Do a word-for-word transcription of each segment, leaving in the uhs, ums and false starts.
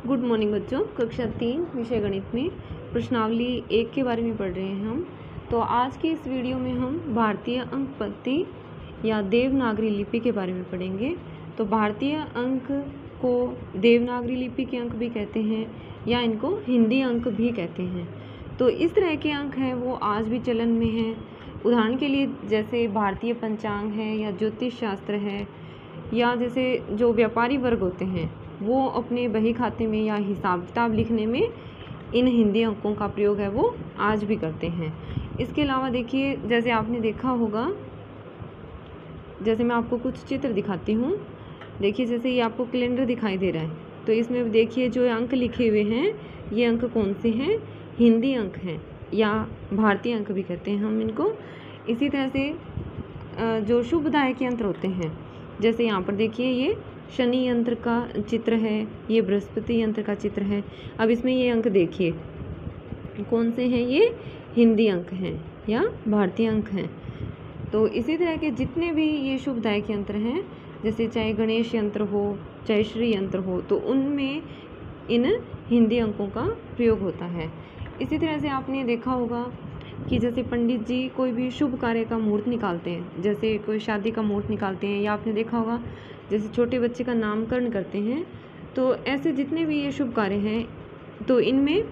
Good morning बच्चों। कक्षा तीन विषय गणित में प्रश्नावली एक के बारे में पढ़ रहे हैं हम। तो आज के इस वीडियो में हम भारतीय अंक पद्धति या देवनागरी लिपि के बारे में पढ़ेंगे। तो भारतीय अंक को देवनागरी लिपि के अंक भी कहते हैं या इनको हिंदी अंक भी कहते हैं। तो इस तरह के अंक हैं वो आज भी चलन में हैं। उदाहरण के लिए जैसे भारतीय पंचांग है या ज्योतिष शास्त्र है, या जैसे जो व्यापारी वर्ग होते हैं वो अपने बही खाते में या हिसाब किताब लिखने में इन हिंदी अंकों का प्रयोग है वो आज भी करते हैं। इसके अलावा देखिए, जैसे आपने देखा होगा, जैसे मैं आपको कुछ चित्र दिखाती हूँ। देखिए, जैसे ये आपको कैलेंडर दिखाई दे रहा है, तो इसमें देखिए जो अंक लिखे हुए हैं ये अंक कौन से हैं? हिंदी अंक हैं या भारतीय अंक भी कहते हैं हम इनको। इसी तरह से जो शुभदायक यंत्र होते हैं, जैसे यहाँ पर देखिए ये शनि यंत्र का चित्र है, ये बृहस्पति यंत्र का चित्र है। अब इसमें ये अंक देखिए कौन से हैं? ये हिंदी अंक हैं या भारतीय अंक हैं। तो इसी तरह के जितने भी ये शुभदायक यंत्र हैं, जैसे चाहे गणेश यंत्र हो चाहे श्री यंत्र हो, तो उनमें इन हिंदी अंकों का प्रयोग होता है। इसी तरह से आपने देखा होगा कि जैसे पंडित जी कोई भी शुभ कार्य का मुहूर्त निकालते हैं, जैसे कोई शादी का मुहूर्त निकालते हैं, या आपने देखा होगा जैसे छोटे बच्चे का नामकरण करते हैं, तो ऐसे जितने भी ये शुभ कार्य हैं तो इनमें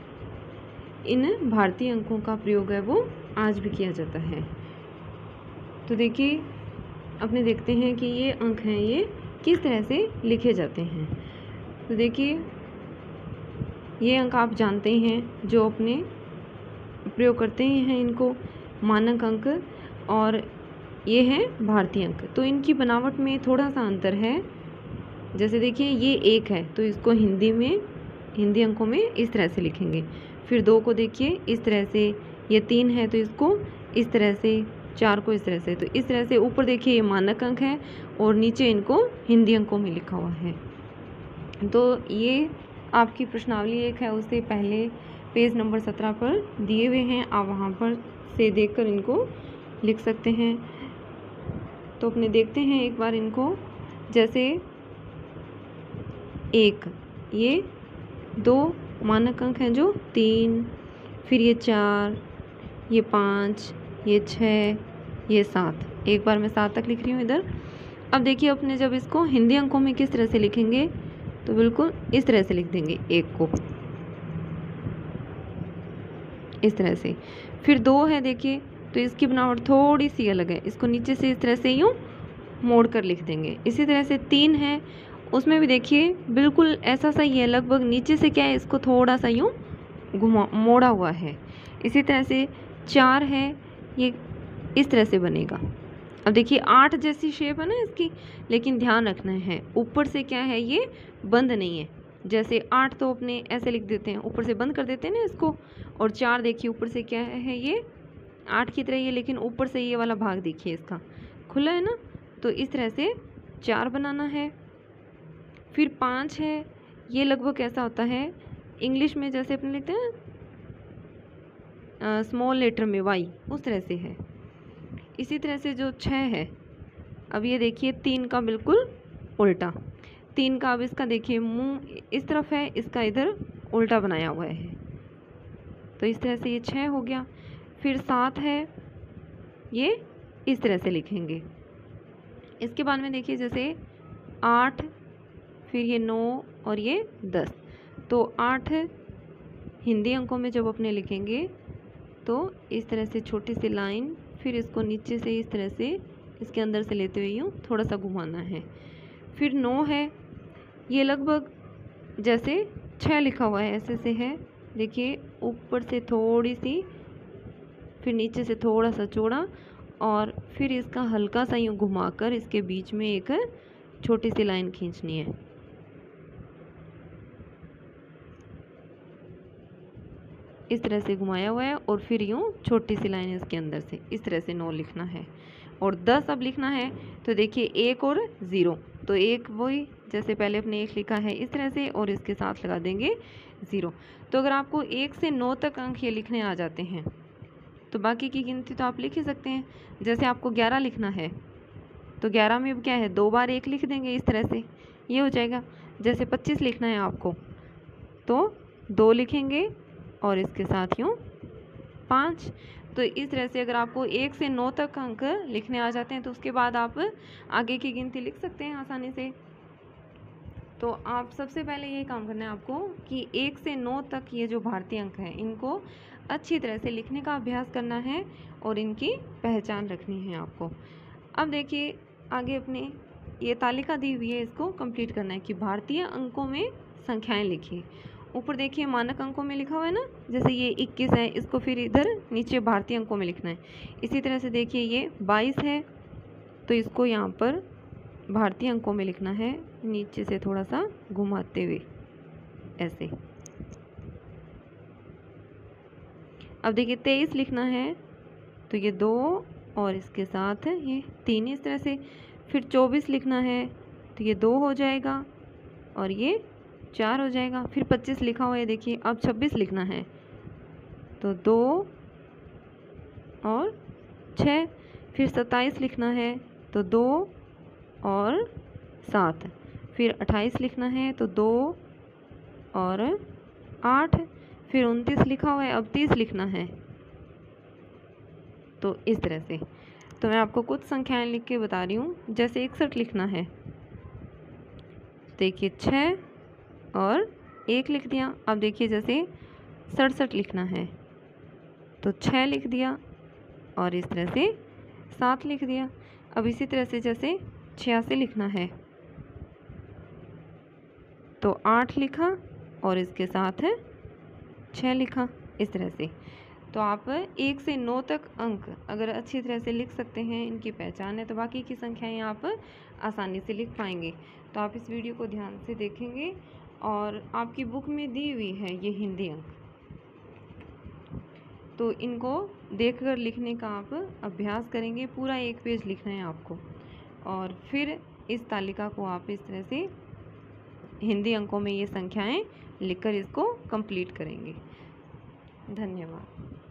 इन भारतीय अंकों का प्रयोग है वो आज भी किया जाता है। तो देखिए, अपने देखते हैं कि ये अंक हैं ये किस तरह से लिखे जाते हैं। तो देखिए, ये अंक आप जानते ही हैं, जो अपने प्रयोग करते ही हैं इनको, मानक अंक, और ये है भारतीय अंक। तो इनकी बनावट में थोड़ा सा अंतर है। जैसे देखिए ये एक है तो इसको हिंदी में हिंदी अंकों में इस तरह से लिखेंगे। फिर दो को देखिए इस तरह से, ये तीन है तो इसको इस तरह से, चार को इस तरह से। तो इस तरह से ऊपर देखिए ये मानक अंक है और नीचे इनको हिंदी अंकों में लिखा हुआ है। तो ये आपकी प्रश्नावली एक है, उससे पहले पेज नंबर सत्रह पर दिए हुए हैं, आप वहाँ पर से देखकर इनको लिख सकते हैं। तो अपने देखते हैं एक बार इनको। जैसे एक, ये दो मानक अंक हैं जो तीन, फिर ये चार, ये पाँच, ये छः, ये सात। एक बार मैं सात तक लिख रही हूँ इधर। अब देखिए अपने जब इसको हिंदी अंकों में किस तरह से लिखेंगे, तो बिल्कुल इस तरह से लिख देंगे एक को, इस तरह से। फिर दो है देखिए, तो इसकी बनावट थोड़ी सी अलग है, इसको नीचे से इस तरह से यूँ मोड़ कर लिख देंगे। इसी तरह से तीन है, उसमें भी देखिए बिल्कुल ऐसा सा ही है, लगभग नीचे से क्या है, इसको थोड़ा सा यूँ घुमा मोड़ा हुआ है। इसी तरह से चार है, ये इस तरह से बनेगा। अब देखिए आठ जैसी शेप है ना इसकी, लेकिन ध्यान रखना है ऊपर से क्या है, ये बंद नहीं है। जैसे आठ तो अपने ऐसे लिख देते हैं, ऊपर से बंद कर देते हैं ना इसको, और चार देखिए ऊपर से क्या है, ये आठ की तरह ही है, लेकिन ऊपर से ये वाला भाग देखिए इसका खुला है ना। तो इस तरह से चार बनाना है। फिर पाँच है, ये लगभग ऐसा होता है इंग्लिश में जैसे अपने लिखते हैं स्मॉल लेटर में वाई, उस तरह से है। इसी तरह से जो छः है, अब ये देखिए तीन का बिल्कुल उल्टा, तीन का अब इसका देखिए मुंह इस तरफ है, इसका इधर उल्टा बनाया हुआ है। तो इस तरह से ये छः हो गया। फिर सात है, ये इस तरह से लिखेंगे। इसके बाद में देखिए जैसे आठ, फिर ये नौ और ये दस। तो आठ हिंदी अंकों में जब अपने लिखेंगे तो इस तरह से छोटी सी लाइन, फिर इसको नीचे से इस तरह से इसके अंदर से लेते हुए यूँ थोड़ा सा घुमाना है। फिर नौ है, ये लगभग जैसे छः लिखा हुआ है ऐसे से है, देखिए ऊपर से थोड़ी सी, फिर नीचे से थोड़ा सा चौड़ा, और फिर इसका हल्का सा यूँ घुमाकर इसके बीच में एक छोटी सी लाइन खींचनी है। इस तरह से घुमाया हुआ है और फिर यूँ छोटी सी लाइन इसके अंदर से, इस तरह से नौ लिखना है। और दस अब लिखना है, तो देखिए एक और ज़ीरो, तो एक वही जैसे पहले अपने एक लिखा है इस तरह से, और इसके साथ लगा देंगे ज़ीरो। तो अगर आपको एक से नौ तक अंक ये लिखने आ जाते हैं तो बाकी की गिनती तो आप लिख ही सकते हैं। जैसे आपको ग्यारह लिखना है तो ग्यारह में अब क्या है, दो बार एक लिख देंगे इस तरह से, ये हो जाएगा। जैसे पच्चीस लिखना है आपको तो दो लिखेंगे और इसके साथ यूँ पाँच। तो इस तरह से अगर आपको एक से नौ तक अंक लिखने आ जाते हैं तो उसके बाद आप आगे की गिनती लिख सकते हैं आसानी से। तो आप सबसे पहले ये काम करना है आपको कि एक से नौ तक ये जो भारतीय अंक हैं इनको अच्छी तरह से लिखने का अभ्यास करना है और इनकी पहचान रखनी है आपको। अब देखिए आगे अपने ये तालिका दी हुई है, इसको कंप्लीट करना है कि भारतीय अंकों में संख्याएं लिखिए। ऊपर देखिए मानक अंकों में लिखा हुआ है ना, जैसे ये इक्कीस है, इसको फिर इधर नीचे भारतीय अंकों में लिखना है। इसी तरह से देखिए ये बाईस है तो इसको यहाँ पर भारतीय अंकों में लिखना है, नीचे से थोड़ा सा घुमाते हुए ऐसे। अब देखिए तेईस लिखना है तो ये दो और इसके साथ ये तीन, इस तरह से। फिर चौबीस लिखना है तो ये दो हो जाएगा और ये चार हो जाएगा। फिर पच्चीस लिखा हुआ है देखिए, अब छब्बीस लिखना है तो दो और छः। फिर सत्ताईस लिखना है तो दो और सात। फिर अट्ठाईस लिखना है तो दो और आठ। फिर उनतीस लिखा हुआ है, अब तीस लिखना है। तो इस तरह से तो मैं आपको कुछ संख्याएं लिख के बता रही हूँ। जैसे इकसठ लिखना है, देखिए छः और एक लिख दिया। अब देखिए जैसे सड़सठ लिखना है तो छः लिख दिया और इस तरह से सात लिख दिया। अब इसी तरह से जैसे छियासी लिखना है तो आठ लिखा और इसके साथ है छः लिखा, इस तरह से। तो आप एक से नौ तक अंक अगर अच्छी तरह से लिख सकते हैं, इनकी पहचान है, तो बाकी की संख्याएं आप आसानी से लिख पाएंगे। तो आप इस वीडियो को ध्यान से देखेंगे और आपकी बुक में दी हुई है ये हिंदी अंक, तो इनको देखकर लिखने का आप अभ्यास करेंगे। पूरा एक पेज लिखना है आपको और फिर इस तालिका को आप इस तरह से हिंदी अंकों में ये संख्याएं लिखकर इसको कंप्लीट करेंगे। धन्यवाद।